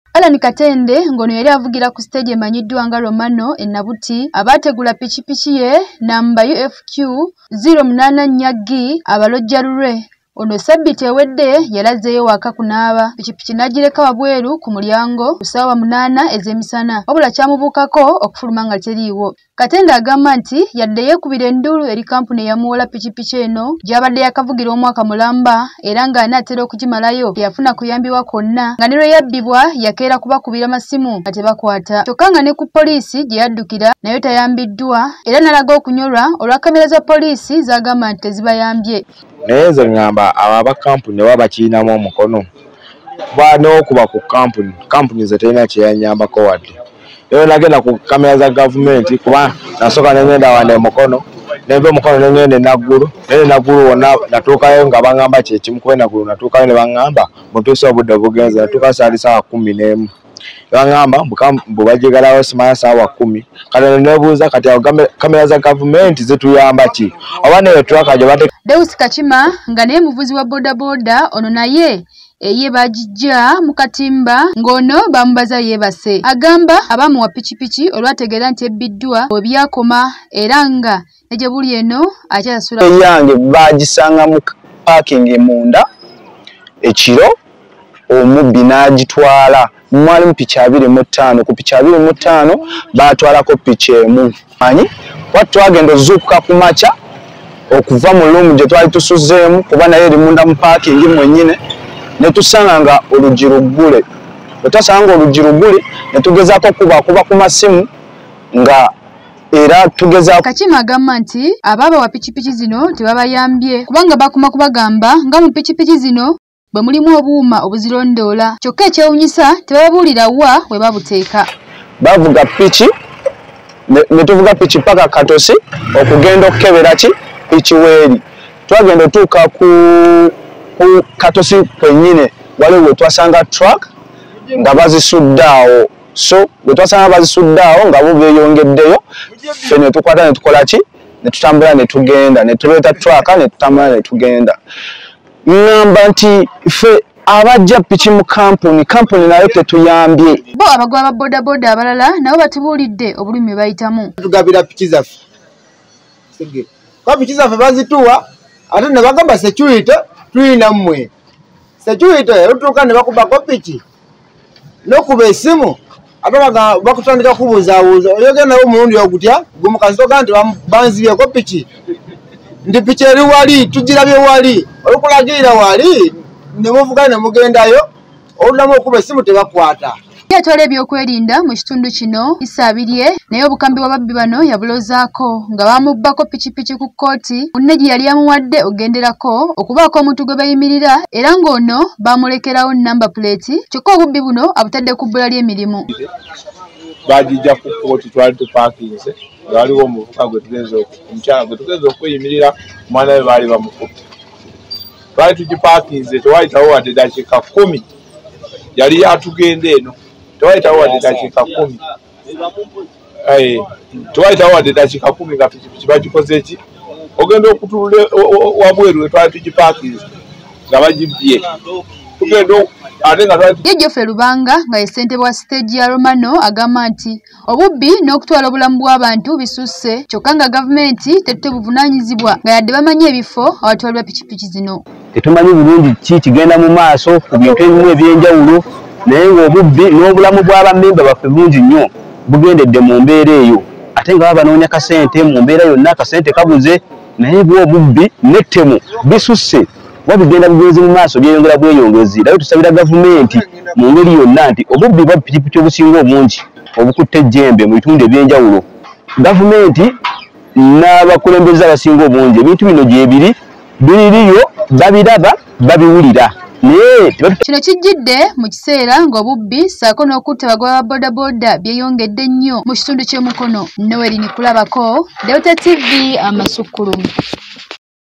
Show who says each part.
Speaker 1: Alan Katende ngono yali avugira ku stage emanyiddwa nga Romano Enabuti abategula pichipichi ye namba UFQ 084G abalojjalulwe. Ono sabbiti ewedde yalazeeyo waka kunaaba pichipichi n'agireka wabweru ku mulyango ku ssaawa 8 ez'emisana wabula kyamubuukako okufuluma nga teriiwo. Katende agamba nti yadde yeekubira enduulu eri kampuni eyamuwola pichipichi eno gy'abadde yakavugira omwaka mulamba era ng'anaatera okugimalayo teyafuna kuyambibwa kwonna nga ne lwe yabbibwa yakeera kubakubira masimu nga tebakwata. Kyokka nga ne ku poliisi gye yaddukira nayo tayambiddwa era n'alaga okunyolwa olwa kamera za poliisi z'agamba nti tezibayambye.
Speaker 2: Naye nze ngamba aba kampuni ne babakiinamu omukono n'okuba ku kampuni ze terina kyeyanyambako wadde. Eyo nagenda ku kamera za gavumenti kuba nasooka negenda wane Mukono neve Mukono nengende Naggulu naye Naggulu wonna natuukayo nga baŋŋamba kyekimu kuba Naggulu natuukayo ne baŋŋamba mutuuse obudde bugenze natuuka saali ssaawa 11 baŋŋamba mbu bajigalawo simanya ssaawa 10 kale nebuuza kati awo kamera za gavumenti zituyamba ki oba neyo twaka gye bate.
Speaker 1: Deus Kachima nga naye muvuzi wa bodaboda ono naye eye bajijja mu katimba ngono bamubaza yeebase. Agamba abamu wa pichipichi olwategeera nti ebbiddwa obyakoma era nga negye buli eno akyasula
Speaker 3: yange bagisanga mu parking munda ekiro omubbi n'agitwala mwali mu pichi 25 ku pichi 25 batwalako pichi emu manyi watu twagenda ozuukuka ku maca okuva mu lumu gye twali tusuzeemu kuba naye eri munda mu parking mwennyine ne tusanga nga olugi luggule. Bwe twasanga olugi luggule ne tugezaako kuba ku masimu nga era tugezaako.
Speaker 1: Kachima agamba nti abaaba wa pichipichi zino tebabayambye kubanga bakuma kubagamba nga mu pichipichi zino bwe mulimu obuuma obuzirondoola kyokka ekyewunyisa tebababuulira wa we babuteeka.
Speaker 3: Bavuga pichi ne tuvuga pichi paka Katosi okugenda okukebera ki pichi weeri. Twagenda otuuka ku Katosi kwennyine waliwo twasanga truck nga bazisuddaawo. So bwe twasanga bazisuddaawo nga bo beeyongeddeyo ffe ne tukwata ne tukola ki ne tutambula ne tugenda ne tuleeta truck ne tutambula ne tugenda. Ngamba nti ffe abajja pichi mu kampuni nayo tetuyambye.
Speaker 1: Bo abagwa ba bodaboda abalala nabo batubuulidde obulumi bayitamu.
Speaker 4: Tugabira pichi zaffe. Kwa pichi zaffe bazituwa ate ne bagamba security tulina mmwe. Security olutuuka ne bakubako pichi n'okuba essimu ate bakutandika kubuuzaabuuza oyogera nabo omulundi ogutya gwe mukasitoka nti banzibyeko pichi ndi pichi eri wali tugirabye wali olukulagirira wali ne muvuga ne mugendayo olulamu okuba essimu tebakwata.
Speaker 1: Yatwala ebyokwerinda mu kitundu kino isaabirye naye obukambi bw'ababbi bano yabulozaako nga bamubbako pichipichi ku kkooti munne gye yali amuwadde ogenderako okubaako omuntu gwe bayimirira era ng'ono bamulekerawo namba puleeti kyokka obubbi buno abutadde ku bbula ly'emirimu.
Speaker 2: Bajijja ku kkooti twali tupaakinze nga waliwo omuvuka omukyala gwe tugenza okweyimirira omwana we baali bamukubye. Twali tugipaakinze tewayitawo wadde dakiika 10 yali yatugenda eno. Tewayitawo wadde dakiika 10. Tewayitawo wadde dakiika 10 nga pichipichi bagikoze eki ogenda okutuula wabweru twali tugipaakinze nga bagibbye tugenda ate nga twali
Speaker 1: Jjoffe Lubanga nga ye ssentebe wa stage ya Romano agamba nti obubbi n'okutwala obulamu bw'abantu bisusse kyokka nga gavumenti tetutte buvunaanyizibwa nga yadde bamanyi ebifo awatwalibwa pichipichi zino.
Speaker 3: Tetumanyi bulungi ki kigenda mu maaso ku bintu ebimu ebyenjawulo naye ng'obubbi n'obulamu bw'abamemba baffe bungi nnyo bugendedde mu mbeera eyo ate nga baba banoonya kasente mu mbeera yonna akasente kabuze naye bw'obubbi n'ettemu bisusse wabigenda bugenzi mu maaso byeyongera bweyongezi. Naye tusabira gavumenti mu ngeri yonna nti obubbi bwa pichipichi obusinga obungi obukutte ejjembe mu bitundu ebyenjawulo gavumenti n'abakulembeze abasinga obungi ebintu bino gyebiri biririyo babiraba babiwulira.
Speaker 1: Kino kijjidde mu kiseera ng'obubbi ssaako n'okutta abagwa ba bodaboda byeyongedde nnyo mu kitundu ky'e Mukono. Noel Nikulabako, Delta TV Amasukkulumu.